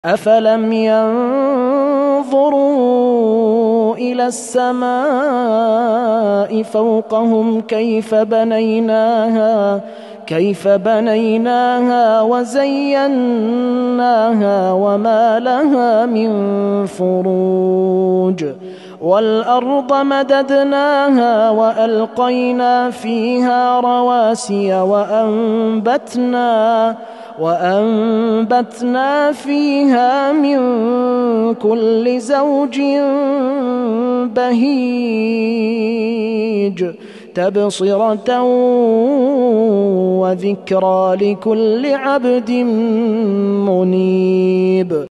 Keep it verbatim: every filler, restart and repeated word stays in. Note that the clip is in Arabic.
أفلم ينظروا إلى السماء فوقهم كيف بنيناها كيف بنيناها وزيناها وما لها من فروج والأرض مددناها وألقينا فيها رواسي وأنبتنا وأنبتنا فيها من كل زوج بهيج تبصرة وذكرى لكل عبد منيب.